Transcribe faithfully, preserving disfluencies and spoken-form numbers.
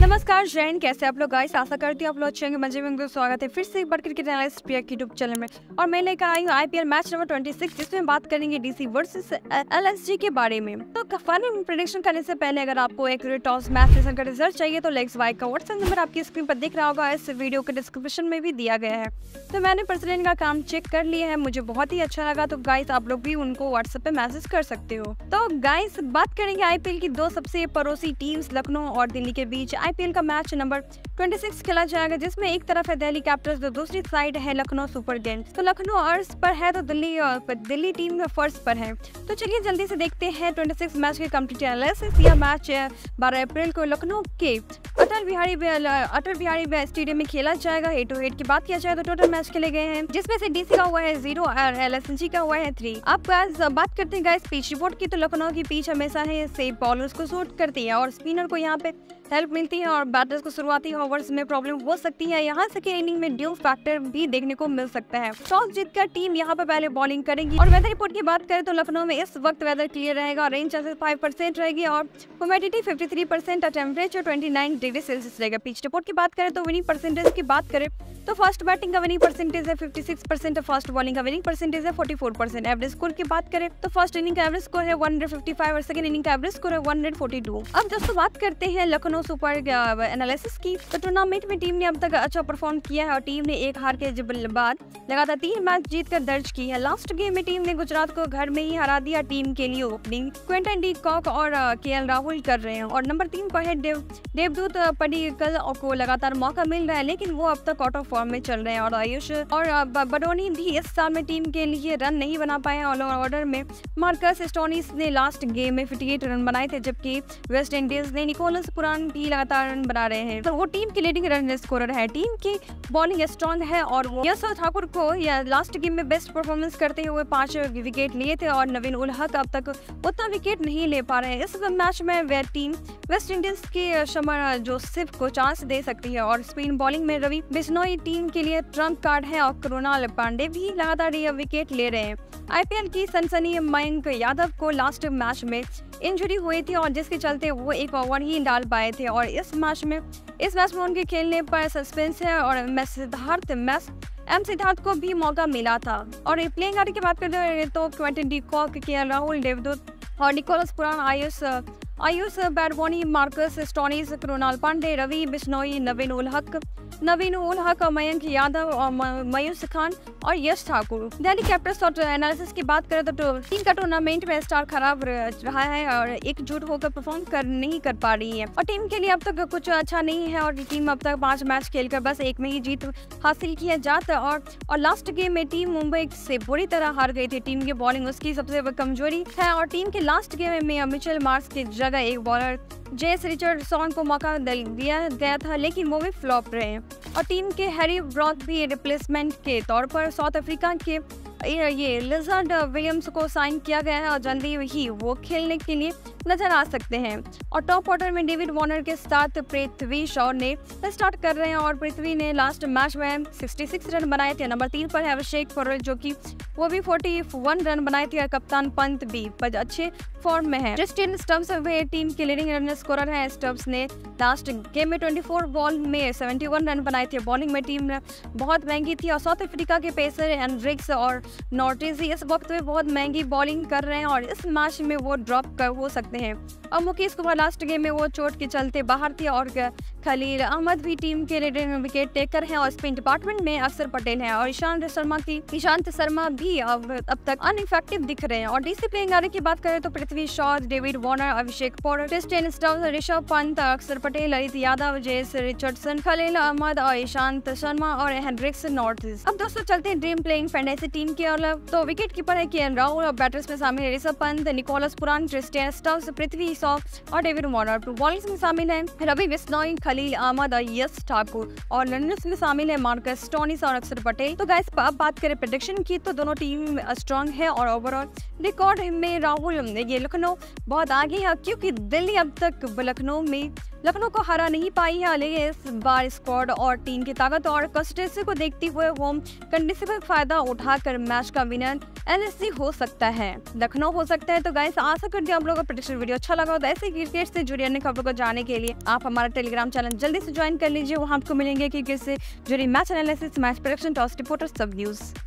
नमस्कार जैन, कैसे आप लोग गाइस। आशा करती हूँ आप लोग अच्छे होंगे, मजे में होंगे। स्वागत है फिर से एक बार क्रिकेट एनालिस्ट पिया की यूट्यूब चैनल में। और मैं लेकर आई हूँ आईपीएल मैच नंबर छब्बीस, जिसमें बात करेंगे डीसी वर्सेस एलएसजी के बारे में। तो फाइनल प्रेडिक्शन करने से पहले अगर आपको एक टॉस मैच सेशन का रिजल्ट चाहिए तो लेग्स वाई का व्हाट्सएप नंबर आपकी स्क्रीन पर दिख रहा होगा, इस वीडियो के डिस्क्रिप्शन में भी दिया गया है। तो मैंने पर्सनली का काम चेक कर लिया है, मुझे बहुत ही अच्छा लगा। तो गाइस आप लोग भी उनको व्हाट्सएप पे मैसेज कर सकते हो। तो गाइस बात करेंगे आईपीएल की दो सबसे पड़ोसी टीम्स लखनऊ और दिल्ली के बीच आईपीएल का मैच नंबर छब्बीस खेला जाएगा, जिसमें एक तरफ है दिल्ली कैपिटल्स तो दूसरी साइड है लखनऊ सुपर किंग्स। तो लखनऊ अर्श पर है तो दिल्ली दिल्ली टीम फर्स्ट पर है। तो चलिए जल्दी से देखते हैं छब्बीस मैच के कंप्लीट एनालिसिस। यह मैच बारह अप्रैल को लखनऊ के अटल बिहारी अटल बिहारी स्टेडियम में खेला जाएगा। हेड टू हेड की बात किया जाए तो टोटल मैच खेले गए हैं, जिसमें से डीसी का हुआ है जीरो और एलएसजी का हुआ है थ्री। अब बात करते हैं गाइस पिच रिपोर्ट की, तो लखनऊ की पिच हमेशा है सेफ बॉलर्स को सूट करती है और स्पिनर को यहाँ पे हेल्प मिलती है और बैटर्स को शुरुआती ओवर्स में प्रॉब्लम हो सकती है। यहाँ से के इनिंग में ड्यू फैक्टर भी देखने को मिल सकता है। टॉस जीतकर टीम यहाँ पे पहले बॉलिंग करेगी। और वेदर रिपोर्ट की बात करें तो लखनऊ में इस वक्त वेदर क्लियर रहेगा, रेन चांसेस फाइव परसेंट रहेगी और humidity fifty three percent, temperature twenty nine degree Celsius रहेगा। पिच रिपोर्ट की बात करें तो विनिंग परसेंटेज की बात करें तो फर्स्ट बैटिंग का विनिंग परसेंटेज है fifty six percent, first bowling का विनिंग परसेंटेज है forty four percent. Average score की बात करें तो फर्स्ट इनिंग का एवरेज स्कोर है वन हंड्रेड फिफ्टी फाइव और सेकंड इनिंग का एवरेज स्कोर है वन हंड्रेड फोर्टी टू। अब दोस्तों बात करते हैं लखनऊ सुपर एनालिसिस की, तो टूर्नामेंट में टीम ने अब तक अच्छा परफॉर्म किया है और टीम ने एक हार के बाद लगातार तीन मैच जीतकर दर्ज की है। लास्ट गेम में टीम ने गुजरात को घर में ही हरा दिया। टीम के लिए ओपनिंग क्विंटन डी कॉक और केएल राहुल कर रहे हैं और नंबर तीन पर है देव देवदूत पडिक्कल को लगातार मौका मिल रहा है, लेकिन वो अब तक आउट ऑफ फॉर्म में चल रहे हैं। और आयुष और बडोनी भी इस साल में टीम के लिए रन नहीं बना पाए। ऑल ऑर्डर में मार्कस स्टोनिस ने लास्ट गेम में अट्ठावन रन बनाए थे, जबकि वेस्ट इंडीज ने निकोलस पुरान भी लगातार रन बना रहे हैं। तो वो टीम की लीडिंग रन स्कोरर है। टीम की बॉलिंग स्ट्रॉन्ग है और वो यश ठाकुर को या लास्ट गेम में बेस्ट परफॉर्मेंस करते हुए पांच विकेट लिए थे और नवीन उल हक अब तक उतना विकेट नहीं ले पा रहे हैं। इस मैच में वे टीम वेस्ट इंडीज के शमर जोसेफ को चांस दे सकती है और स्पिन बॉलिंग में रवि बिश्नोई टीम के लिए ट्रम्प कार्ड है और कृणाल पांडे भी लगातार विकेट ले रहे हैं। आईपीएल की सनसनी मयंक यादव को लास्ट मैच में इंजरी हुई थी और जिसके चलते वो एक ओवर ही डाल पाए थे और इस मैच में इस मैच में उनके खेलने पर सस्पेंस है और सिद्धार्थ मैच एम सिद्धार्थ को भी मौका मिला था। और प्लेइंग आर्डर की बात करें तो Quinton de Kock, KL Rahul, Devdutt और Nicholas Pooran, Ayush Ayush Badoni, Marcus Stoinis, Krunal Pandya, Ravi Bishnoi, Naveen ul Haq Naveen ul हक मयंक यादव और मयूस खान और यश ठाकुर। दिल्ली कैपिटल्स और एनालिसिस की बात करें तो टीम का टूर्नामेंट में स्टार खराब रहा है और एकजुट होकर परफॉर्म कर नहीं कर पा रही है और टीम के लिए अब तक कुछ अच्छा नहीं है और टीम अब तक पांच मैच खेलकर बस एक में ही जीत हासिल की है जाता और, और लास्ट गेम में टीम मुंबई से बुरी तरह हार गई थी। टीम की बॉलिंग उसकी सबसे कमजोरी है और टीम के लास्ट गेम में मिचेल मार्श की जगह एक बॉलर जेस रिचर्डसन को मौका दिया गया था, लेकिन वो भी फ्लॉप रहे और टीम के हैरी ब्रॉथ भी रिप्लेसमेंट के तौर पर साउथ अफ्रीका के ये लिजर्ड विलियम्स को साइन किया गया है और जल्दी ही वो खेलने के लिए नजर आ सकते हैं। और टॉप ऑर्डर में डेविड वार्नर के साथ पृथ्वी शॉ ने स्टार्ट कर रहे हैं और पृथ्वी ने लास्ट मैच में छियासठ रन बनाए थे। नंबर तीन पर है अभिषेक पटेल जो कि वो भी इकतालीस रन बनाए थे और कप्तान पंत भी अच्छे फॉर्म में है। क्रिस्टियन स्टम्स वे टीम के लीडिंग रन स्कोरर है। स्टम्स ने लास्ट गेम में चौबीस बॉल में इकहत्तर रन बनाए थे। बॉलिंग में टीम बहुत महंगी थी और साउथ अफ्रीका के पेसर एंड्रिक्स और नॉर्टिजी इस वक्त में बहुत महंगी बॉलिंग कर रहे हैं और इस मैच में वो ड्रॉप कर हो सकते हैं। और मुकेश कुमार लास्ट गेम में वो चोट के चलते बाहर थे और खलील अहमद भी टीम के लीडिंग विकेट टेकर हैं और स्पिन डिपार्टमेंट में अक्षर पटेल हैं और ईशांत शर्मा की ईशांत शर्मा भी अब, अब तक अनइफेक्टिव दिख रहे हैं। और डीसी प्लेइंग आर्डर की बात करें तो Prithvi Shaw, David Warner, Abhishek Patel, Tristan Stubbs, Rishabh Pant, Axar Patel, Lalit Yadav, जेस रिचर्डसन, खलील अहमद और ईशांत शर्मा और हेनरिक्स नॉर्टिस। अब दोस्तों चलते हैं ड्रीम प्लेइंग फैंटेसी टीम के और तो विकेट कीपर है केएल राहुल और बैटर्स में शामिल है Rishabh Pant, Nicholas Pooran, Tristan Stubbs, Prithvi Shaw और डेविड वार्नर। बॉलिंग्स में शामिल है रवि बिश्नोई, खलील अहमद और यश ठाकुर और रनर्स में शामिल है मार्कस स्टोनिस और अक्षर पटेल। तो गाइस अब बात करें प्रेडिक्शन की तो दोनों टीम स्ट्रांग है और ओवरऑल रिकॉर्ड में राहुल ये लखनऊ बहुत आगे है क्योंकि दिल्ली अब तक लखनऊ में लखनऊ को हरा नहीं पाई है, लेकिन इस बार स्क्वाड और टीम की ताकत और कंसिस्टेंसी को देखते हुए होम कंडीशन का फायदा उठाकर मैच का विनर एलएसजी हो सकता है, लखनऊ हो सकता है। तो गाइस आशा करती हूँ आप लोगों को प्रेडिक्शन वीडियो अच्छा लगा होगा। ऐसे क्रिकेट से जुड़ी अन्य खबरों को जानने के लिए आप हमारा टेलीग्राम चैनल जल्दी से ज्वाइन कर लीजिए। वहाँ आपको मिलेंगे क्रिकेट से जुड़ी match analysis, match prediction, toss report और सब न्यूज।